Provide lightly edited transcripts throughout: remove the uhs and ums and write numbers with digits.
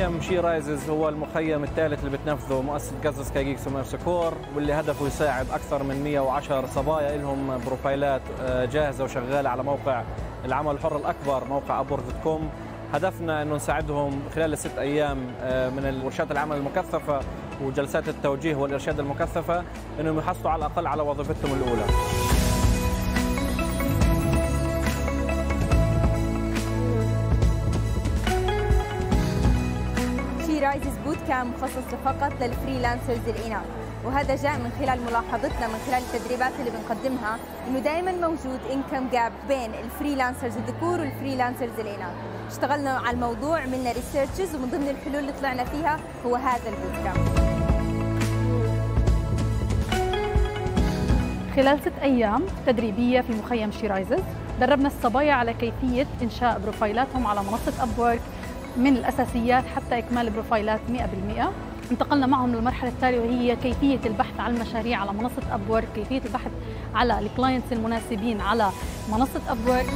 مخيم SheRises هو المخيم الثالث اللي بتنفذه مؤسسة غزة سكاي جيكس وميرسي كور، واللي هدفه يساعد أكثر من 110 صبايا لهم بروفايلات جاهزة وشغالة على موقع العمل الحر الأكبر موقع Upwork.com. هدفنا أنه نساعدهم خلال ال6 أيام من ورشات العمل المكثفة وجلسات التوجيه والإرشاد المكثفة أنهم يحصلوا على الأقل على وظيفتهم الأولى. Rises Bootcamp مخصص فقط للفريلانسرز الإناث، وهذا جاء من خلال ملاحظتنا من خلال التدريبات اللي بنقدمها إنه دائما موجود income gap بين الفريلانسرز الذكور والفريلانسرز الإناث. اشتغلنا على الموضوع، عملنا ريسيرشز، ومن ضمن الحلول اللي طلعنا فيها هو هذا البوتكامب. خلال 6 أيام تدريبية في مخيم SheRises دربنا الصبايا على كيفية إنشاء بروفايلاتهم على منصة Upwork من الأساسيات حتى إكمال البروفايلات 100%. انتقلنا معهم للمرحلة التالية وهي كيفية البحث عن المشاريع على منصة Upwork، كيفية البحث على الكلاينتس المناسبين على منصة Upwork.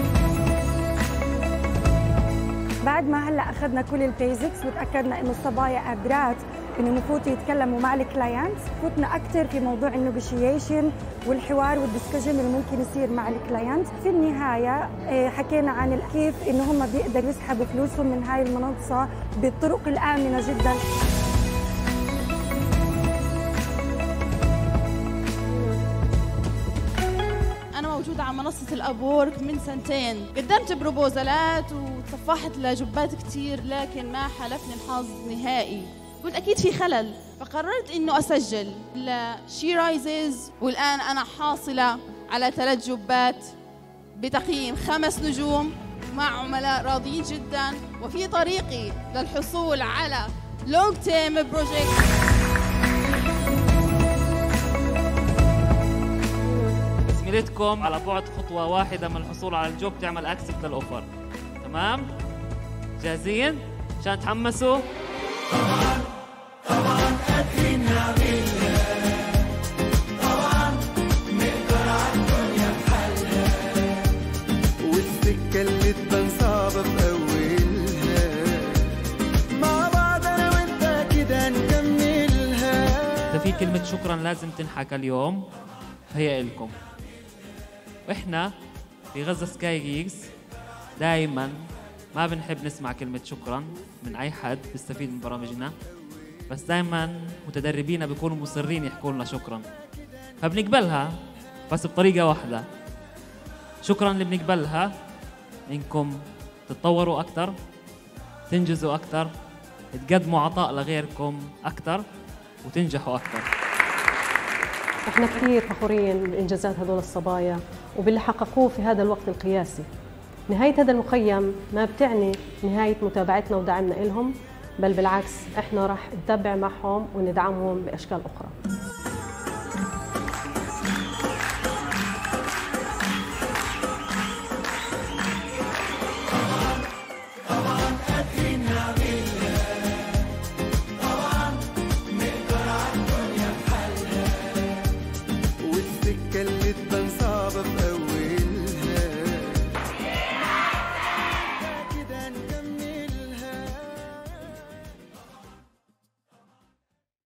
بعد ما هلا اخذنا كل البيزكس وتاكدنا انه الصبايا قادرات انه يفوتوا يتكلموا مع الكلاينتس، فتنا اكثر في موضوع النيغوشيشن والحوار والدسكشن اللي ممكن يصير مع الكلاينت. في النهايه حكينا عن كيف انه هم بيقدروا يسحبوا فلوسهم من هاي المنصه بالطرق الامنه جدا. أنا موجودة على منصة الأبورك من 2 سنين، قدمت بروبوزالات وتصفحت لجوبات كتير، لكن ما حالفني الحظ نهائي. قلت أكيد في خلل، فقررت إنه أسجل SheRises، والآن أنا حاصلة على 3 جوبات بتقييم 5 نجوم مع عملاء راضيين جدا، وفي طريقي للحصول على لونج تيرم بروجيكت. زميلتكم على بعد خطوة واحدة من الحصول على الجوب تعمل اكسبت للأوفر. تمام؟ جاهزين؟ عشان تحمسوا؟ طبعاً قادرين نعملها، طبعاً نقدر عالدنيا بحالها، والسكة اللي تبان صعبة في أولها، مع بعض أنا وأنت كده نكملها. إذا في كلمة شكراً لازم تنحكى اليوم هي إلكم. وإحنا في غزة سكاي جيكس دايماً ما بنحب نسمع كلمة شكراً من أي حد بيستفيد من برامجنا، بس دايماً متدربينا بيكونوا مصرين يحكوا لنا شكراً، فبنقبلها بس بطريقة واحدة. شكراً اللي بنقبلها إنكم تتطوروا أكتر، تنجزوا أكتر، تقدموا عطاء لغيركم أكتر، وتنجحوا أكتر. احنا كثير فخورين بإنجازات هذول الصبايا وباللي حققوه في هذا الوقت القياسي. نهاية هذا المخيم ما بتعني نهاية متابعتنا ودعمنا لهم، بل بالعكس احنا راح نتابع معهم وندعمهم بأشكال أخرى.